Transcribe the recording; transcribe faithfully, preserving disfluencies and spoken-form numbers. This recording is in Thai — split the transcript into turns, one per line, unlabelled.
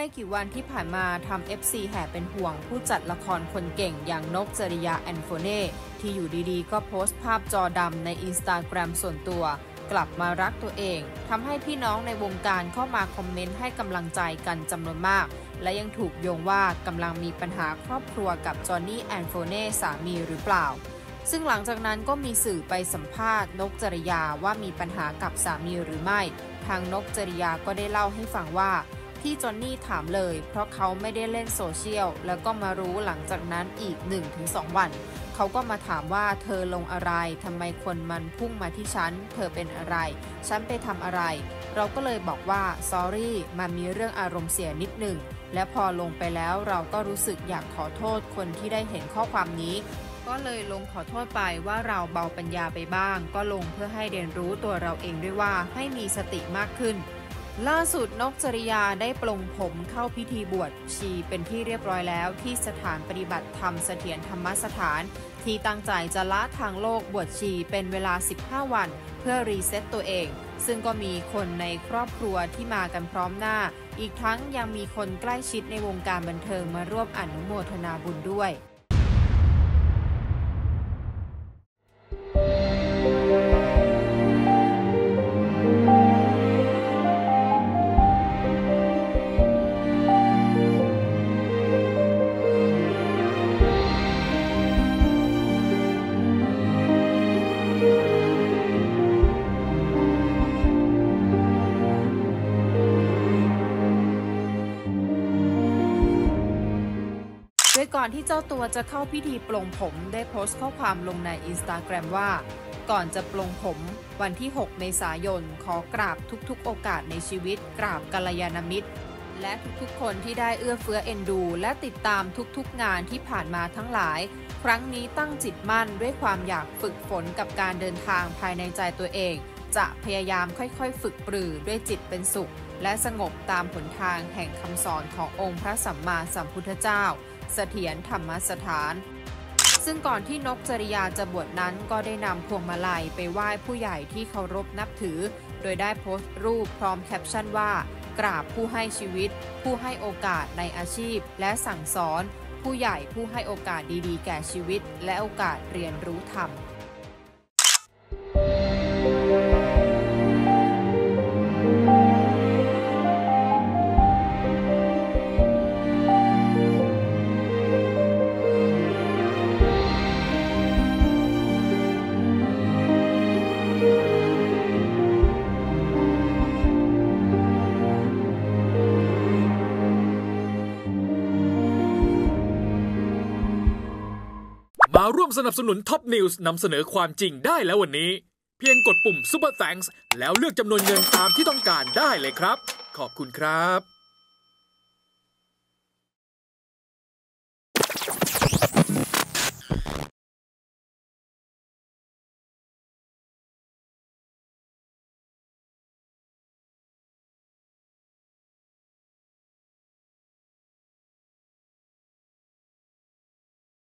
กี่วันที่ผ่านมาทำ เอฟ ซี แห่เป็นห่วงผู้จัดละครคนเก่งอย่างนกจริยาแอนโฟเน่ที่อยู่ดีๆก็โพสต์ภาพจอดำใน อินสตาแกรม ส่วนตัวกลับมารักตัวเองทำให้พี่น้องในวงการเข้ามาคอมเมนต์ให้กำลังใจกันจำนวนมากและยังถูกโยงว่ากำลังมีปัญหาครอบครัวกับจอห์นนี่แอนโฟเน่สามีหรือเปล่าซึ่งหลังจากนั้นก็มีสื่อไปสัมภาษณ์นกจริยาว่ามีปัญหากับสามีหรือไม่ทางนกจริยาก็ได้เล่าให้ฟังว่าที่จอห์นนี่ถามเลยเพราะเขาไม่ได้เล่นโซเชียลแล้วก็มารู้หลังจากนั้นอีก หนึ่งถึงสอง วันเขาก็มาถามว่าเธอลงอะไรทำไมคนมันพุ่งมาที่ฉันเธอเป็นอะไรฉันไปทำอะไรเราก็เลยบอกว่า sorry มันมีเรื่องอารมณ์เสียนิดหนึ่งและพอลงไปแล้วเราก็รู้สึกอยากขอโทษคนที่ได้เห็นข้อความนี้ก็เลยลงขอโทษไปว่าเราเบาปัญญาไปบ้างก็ลงเพื่อให้เรียนรู้ตัวเราเองด้วยว่าให้มีสติมากขึ้นล่าสุดนกจริยาได้ปลงผมเข้าพิธีบวชชีเป็นที่เรียบร้อยแล้วที่สถานปฏิบัติธรรมเสถียรธรรมสถานที่ตั้งใจจะละทางโลกบวชชีเป็นเวลาสิบห้าวันเพื่อรีเซ็ตตัวเองซึ่งก็มีคนในครอบครัวที่มากันพร้อมหน้าอีกทั้งยังมีคนใกล้ชิดในวงการบันเทิงมาร่วมอนุโมทนาบุญด้วยโดยก่อนที่เจ้าตัวจะเข้าพิธีปลงผมได้โพสต์ข้อความลงใน อินสตาแกรม ว่าก่อนจะปลงผมวันที่ หก เมษายนขอกราบทุกๆโอกาสในชีวิตกราบกัลยาณมิตรและทุกๆคนที่ได้เอื้อเฟื้อเอ็นดูและติดตามทุกๆงานที่ผ่านมาทั้งหลายครั้งนี้ตั้งจิตมั่นด้วยความอยากฝึกฝนกับการเดินทางภายในใจตัวเองจะพยายามค่อยๆฝึกปรือด้วยจิตเป็นสุขและสงบตามหนทางแห่งคำสอนขององค์พระสัมมาสัมพุทธเจ้าเสถียรธรรมสถานซึ่งก่อนที่นกจริยาจะบวชนั้นก็ได้นำพวงมาลัยไปไหว้ผู้ใหญ่ที่เคารพนับถือโดยได้โพสต์รูปพร้อมแคปชั่นว่ากราบผู้ให้ชีวิตผู้ให้โอกาสในอาชีพและสั่งสอนผู้ใหญ่ผู้ให้โอกาสดีๆแก่ชีวิตและโอกาสเรียนรู้ธรรม
มาร่วมสนับสนุนท็อปนิวส์นำเสนอความจริงได้แล้ววันนี้เพียงกดปุ่ม Super Thanks แล้วเลือกจำนวนเงินตามที่ต้องการได้เลยครับขอบคุณครับ